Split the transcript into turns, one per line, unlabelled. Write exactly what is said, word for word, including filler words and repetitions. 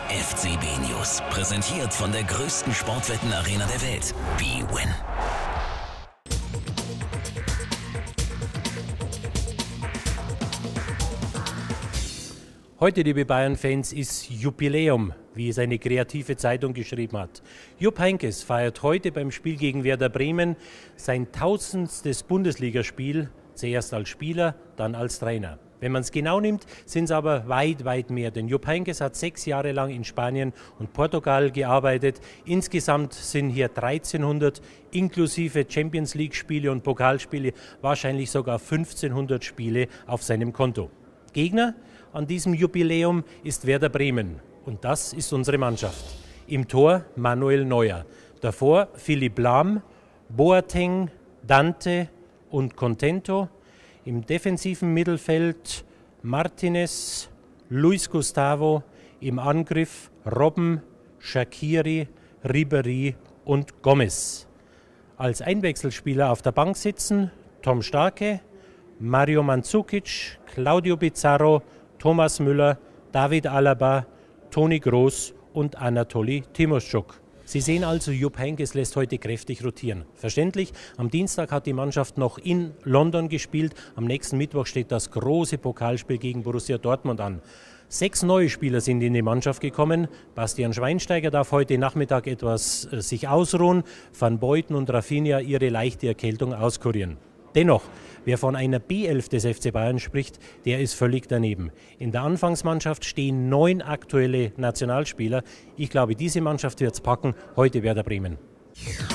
F C B-News, präsentiert von der größten Sportwettenarena der Welt, bwin.
Heute, liebe Bayern-Fans, ist Jubiläum, wie es eine kreative Zeitung geschrieben hat. Jupp Heynckes feiert heute beim Spiel gegen Werder Bremen sein tausendstes Bundesligaspiel, zuerst als Spieler, dann als Trainer. Wenn man es genau nimmt, sind es aber weit, weit mehr, denn Jupp Heynckes hat sechs Jahre lang in Spanien und Portugal gearbeitet. Insgesamt sind hier dreizehnhundert inklusive Champions-League-Spiele und Pokalspiele, wahrscheinlich sogar fünfzehnhundert Spiele auf seinem Konto. Gegner an diesem Jubiläum ist Werder Bremen und das ist unsere Mannschaft. Im Tor Manuel Neuer, davor Philipp Lahm, Boateng, Dante und Contento. Im defensiven Mittelfeld Martinez, Luis Gustavo, im Angriff Robben, Shaqiri, Ribéry und Gomez. Als Einwechselspieler auf der Bank sitzen Tom Starke, Mario Mandzukic, Claudio Pizarro, Thomas Müller, David Alaba, Toni Kroos und Anatoli Timoschuk. Sie sehen also, Jupp Heynckes lässt heute kräftig rotieren. Verständlich, am Dienstag hat die Mannschaft noch in London gespielt. Am nächsten Mittwoch steht das große Pokalspiel gegen Borussia Dortmund an. Sechs neue Spieler sind in die Mannschaft gekommen. Bastian Schweinsteiger darf heute Nachmittag etwas äh, sich ausruhen. Van Beuten und Rafinha ihre leichte Erkältung auskurieren. Dennoch, wer von einer B elf des F C Bayern spricht, der ist völlig daneben. In der Anfangsmannschaft stehen neun aktuelle Nationalspieler. Ich glaube, diese Mannschaft wird es packen. Heute Werder Bremen.